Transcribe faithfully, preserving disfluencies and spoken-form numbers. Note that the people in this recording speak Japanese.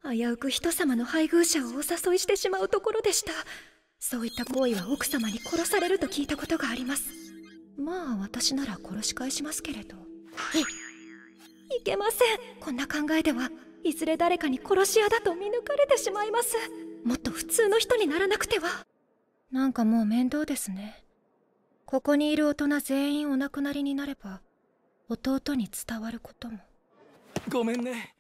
危うく人様の配偶者をお誘いしてしまうところでした。そういった行為は奥様に殺されると聞いたことがあります。まあ私なら殺し返しますけれど。いけません。こんな考えではいずれ誰かに殺し屋だと見抜かれてしまいます。もっと普通の人にならなくては。なんかもう面倒ですね。ここにいる大人全員お亡くなりになれば弟に伝わることも。 ごめんね。